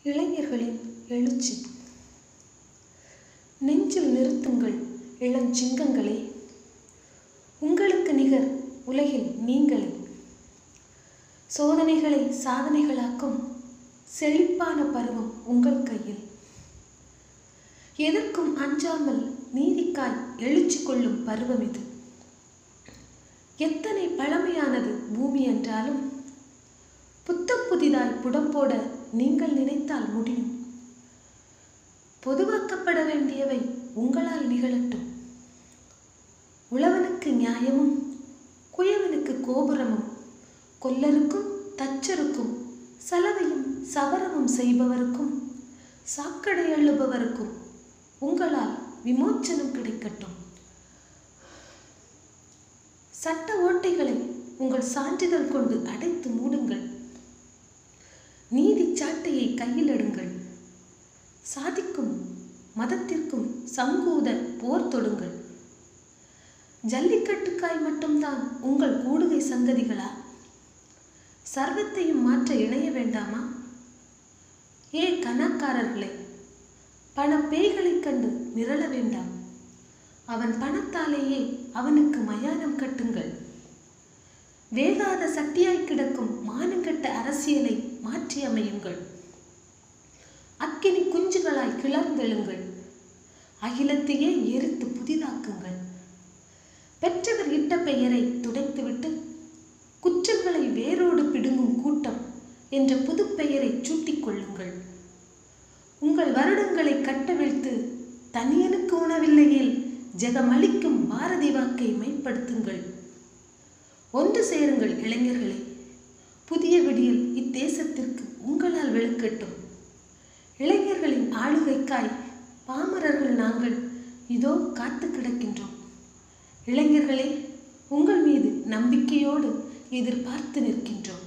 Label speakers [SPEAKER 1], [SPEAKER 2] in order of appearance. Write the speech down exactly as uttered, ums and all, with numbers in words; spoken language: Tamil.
[SPEAKER 1] இளைஞர்களின் எழுச்சி. நெஞ்சில் நிறுத்துங்கள் இளஞ்சிங்கங்களே, உங்களுக்கு நிகர் உலகில் நீங்களே. சோதனைகளை சாதனைகளாக்கும் செழிப்பான பருவம் உங்கள் கையில். எதற்கும் அஞ்சாமல் நீதிக்காய் எழுச்சி கொள்ளும் பருவம் இது. எத்தனை பழமையானது பூமி என்றாலும் புத்தம் புதிதாய் புடம் போட நீங்கள் நினைத்தால் முடியும். பொதுவாக்கப்பட வேண்டியவை உங்களால் நிகழட்டும். உழவனுக்கு நியாயமும் குயவனுக்கு கோபுரமும், கொல்லருக்கும் தச்சருக்கும் சலவையும் சவரமும் செய்பவருக்கும் சாக்கடை அள்ளுபவருக்கும் உங்களால் விமோச்சனம் கிடைக்கட்டும். சட்ட ஓட்டைகளை உங்கள் சான்றிதழ் கொண்டு அடைத்து மூடுங்கள். நீதி சாட்டையை கையில் எடுங்கள். சாதிக்கும் மதத்திற்கும் சங்கூத போர் தொடுங்கள். ஜல்லிக்கட்டுக்காய் மட்டும்தான் உங்கள் கூடுகை சங்கதிகளா? சர்வத்தையும் மாற்ற இணைய வேண்டாமா? ஏ கணக்காரர்களே, பண பேய்களைக் கண்டு மிரள வேண்டாம். அவன் பணத்தாலேயே அவனுக்கு மயானம் கட்டுங்கள். வேகாத சட்டியாய் கிடக்கும் மானங்கட்ட அரசியலை மாற்றி அமையுங்கள். அக்கினி குஞ்சுகளாய் கிளர்ந்தெழுங்கள். அகிலத்தையே எரித்து புதிதாக்குங்கள். பெற்றவர் இட்ட பெயரை துடைத்துவிட்டு குற்றங்களை வேரோடு பிடுங்கும் கூட்டம் என்ற புது பெயரை சூட்டிக் கொள்ளுங்கள். உங்கள் வருடங்களை கட்டவிழ்த்து தனியனுக்கு உணவில்லையில் ஜெகமளிக்கும் பாரதி வாக்கை மெய்ப்படுத்துங்கள். ஒன்று சேருங்கள் இளைஞர்களே. புதிய விடியல் இத்தேசத்திற்கு உங்களால் வெளுக்கட்டும். இளைஞர்களின் ஆளுகைக்காய் பாமரர்கள் நாங்கள் இதோ காத்து கிடக்கின்றோம். இளைஞர்களே, உங்கள் மீது நம்பிக்கையோடு எதிர்பார்த்து நிற்கின்றோம்.